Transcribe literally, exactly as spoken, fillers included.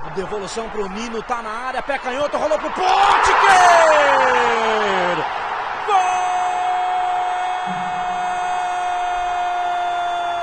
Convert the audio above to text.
Devolução pro Nino, tá na área, pé canhoto, rolou pro Potker!